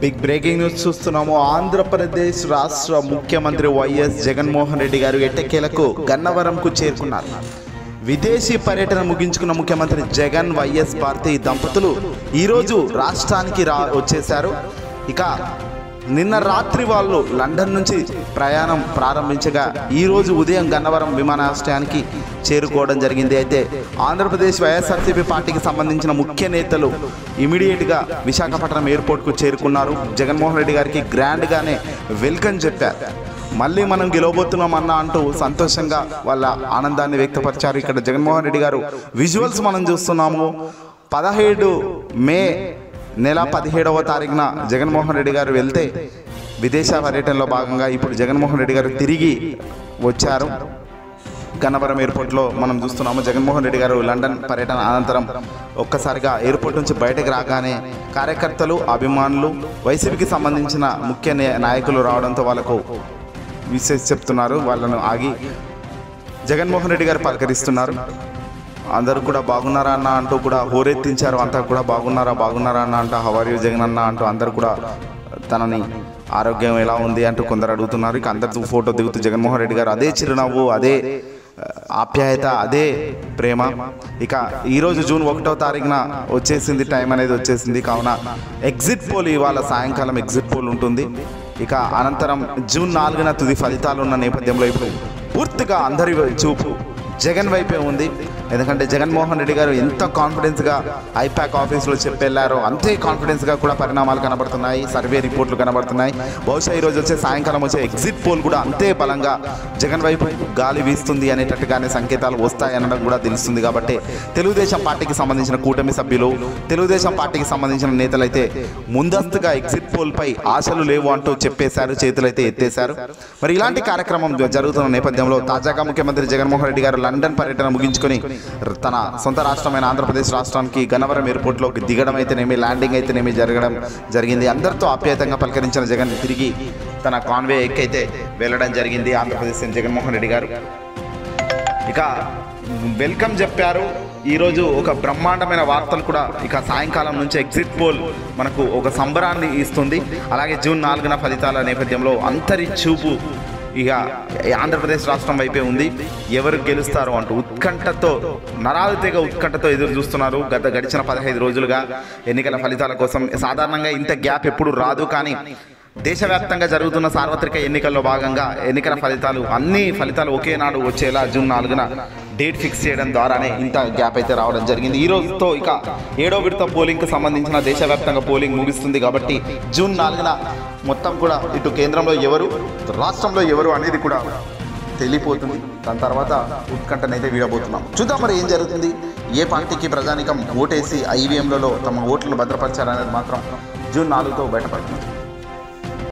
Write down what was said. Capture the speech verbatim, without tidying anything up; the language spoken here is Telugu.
బిగ్ బ్రేకింగ్ న్యూస్ చూస్తున్నాము. ఆంధ్రప్రదేశ్ రాష్ట్ర ముఖ్యమంత్రి వైఎస్ జగన్మోహన్ రెడ్డి గారు ఎట్టకేలకు గన్నవరంకు చేరుకున్నారు. విదేశీ పర్యటన ముగించుకున్న ముఖ్యమంత్రి జగన్ వైఎస్ భారతి దంపతులు ఈరోజు రాష్ట్రానికి రా వచ్చేశారు. ఇక నిన్న రాత్రి వాళ్ళు లండన్ నుంచి ప్రయాణం ప్రారంభించగా ఈరోజు ఉదయం గన్నవరం విమానాశ్రయానికి చేరుకోవడం జరిగింది. అయితే ఆంధ్రప్రదేశ్ వైఎస్ఆర్సీపీ పార్టీకి సంబంధించిన ముఖ్య నేతలు ఇమీడియట్గా విశాఖపట్నం ఎయిర్పోర్ట్కు చేరుకున్నారు. జగన్మోహన్ రెడ్డి గారికి గ్రాండ్గానే వెల్కమ్ చెప్పారు. మళ్ళీ మనం గెలవబోతున్నామన్నా అంటూ సంతోషంగా వాళ్ళ ఆనందాన్ని వ్యక్తపరిచారు. ఇక్కడ జగన్మోహన్ రెడ్డి గారు విజువల్స్ మనం చూస్తున్నాము. పదహేడు మే నెల పదిహేడవ తారీఖున జగన్మోహన్ రెడ్డి గారు వెళ్తే విదేశ పర్యటనలో భాగంగా ఇప్పుడు జగన్మోహన్ రెడ్డి గారు తిరిగి వచ్చారు. గన్నవరం ఎయిర్పోర్ట్లో మనం చూస్తున్నాము. జగన్మోహన్ రెడ్డి గారు లండన్ పర్యటన అనంతరం ఒక్కసారిగా ఎయిర్పోర్ట్ నుంచి బయటకు రాగానే కార్యకర్తలు, అభిమానులు, వైసీపీకి సంబంధించిన ముఖ్య నాయకులు రావడంతో వాళ్ళకు విశేష చెప్తున్నారు. వాళ్ళను ఆగి జగన్మోహన్ రెడ్డి గారు పలకరిస్తున్నారు. అందరూ కూడా బాగున్నారా అన్న అంటూ కూడా హోరెత్తించారు. అంతా కూడా బాగున్నారా బాగున్నారా అన్న అంటూ హవర్ యూ జగన్ అన్న అంటూ అందరూ కూడా తనని ఆరోగ్యం ఎలా ఉంది అంటూ కొందరు అడుగుతున్నారు. ఇక అందరితో ఫోటో దిగుతూ జగన్మోహన్ రెడ్డి గారు అదే చిరునవ్వు, అదే ఆప్యాయత, అదే ప్రేమ. ఇక ఈరోజు జూన్ ఒకటో తారీఖున వచ్చేసింది, టైం అనేది వచ్చేసింది. కావున ఎగ్జిట్ పోల్ ఇవాళ సాయంకాలం ఎగ్జిట్ పోల్ ఉంటుంది. ఇక అనంతరం జూన్ నాలుగున తుది ఫలితాలు ఉన్న నేపథ్యంలో ఇప్పుడు పూర్తిగా అందరి చూపు జగన్ వైపే ఉంది. ఎందుకంటే జగన్మోహన్ రెడ్డి గారు ఎంత కాన్ఫిడెన్స్గా ఐపాక్ ఆఫీస్లో చెప్పెళ్ళారో అంతే కాన్ఫిడెన్స్గా కూడా పరిణామాలు కనబడుతున్నాయి, సర్వే రిపోర్ట్లు కనబడుతున్నాయి. బహుశా ఈరోజు వచ్చే సాయంకాలం వచ్చే ఎగ్జిట్ పోల్ కూడా అంతే బలంగా జగన్ వైపు గాలి వీస్తుంది అనేటట్టుగానే సంకేతాలు వస్తాయనడం కూడా తెలుస్తుంది. కాబట్టి తెలుగుదేశం పార్టీకి సంబంధించిన కూటమి సభ్యులు, తెలుగుదేశం పార్టీకి సంబంధించిన నేతలైతే ముందస్తుగా ఎగ్జిట్ పోల్పై ఆశలు లేవు అంటూ చెప్పేశారు, చేతులైతే ఎత్తేశారు. మరి ఇలాంటి కార్యక్రమం జరుగుతున్న నేపథ్యంలో తాజాగా ముఖ్యమంత్రి జగన్మోహన్ రెడ్డి గారు లండన్ పర్యటన ముగించుకొని తన సొంత రాష్ట్రమైన ఆంధ్రప్రదేశ్ రాష్ట్రానికి గన్నవరం ఎయిర్పోర్ట్లోకి దిగడం అయితేనేమి, ల్యాండింగ్ అయితేనేమి జరగడం జరిగింది. అందరితో ఆప్యాయంగా పలకరించిన జగన్ తిరిగి తన కాన్వే ఎక్కైతే వెళ్ళడం జరిగింది ఆంధ్రప్రదేశ్ జగన్మోహన్ రెడ్డి గారు. ఇక వెల్కమ్ చెప్పారు. ఈరోజు ఒక బ్రహ్మాండమైన వార్తలు కూడా ఇక సాయంకాలం నుంచి ఎగ్జిట్ పోల్ మనకు ఒక సంబరాన్ని ఇస్తుంది. అలాగే జూన్ నాలుగున ఫలితాల నేపథ్యంలో అంతరి చూపు ఇక ఆంధ్రప్రదేశ్ రాష్ట్రం వైపే ఉంది. ఎవరు గెలుస్తారు అంటూ ఉత్కంఠతో, నరాలు తెగ ఉత్కంఠతో ఎదురు చూస్తున్నారు గత గడిచిన పదహైదు రోజులుగా ఎన్నికల ఫలితాల కోసం. సాధారణంగా ఇంత గ్యాప్ ఎప్పుడు రాదు, కానీ దేశవ్యాప్తంగా జరుగుతున్న సార్వత్రిక ఎన్నికల్లో భాగంగా ఎన్నికల ఫలితాలు అన్ని ఫలితాలు ఒకేనాడు వచ్చేలా జూన్ నాలుగున డేట్ ఫిక్స్ చేయడం ద్వారానే ఇంత గ్యాప్ అయితే రావడం జరిగింది. ఈ రోజుతో ఇక ఏడో విడత పోలింగ్కి సంబంధించిన దేశవ్యాప్తంగా పోలింగ్ ముగుస్తుంది. కాబట్టి జూన్ నాలుగున మొత్తం కూడా ఇటు కేంద్రంలో ఎవరు, రాష్ట్రంలో ఎవరు అనేది కూడా తెలియపోతుంది. దాని తర్వాత ఉత్కంఠనైతే వీడబోతున్నాం. చూద్దాం మరి ఏం జరుగుతుంది, ఏ పార్టీకి ప్రజానికం ఓటేసి ఈవీఎంలలో తమ ఓట్లను భద్రపరిచారనేది మాత్రం జూన్ నాలుగుతో బయటపడుతుంది.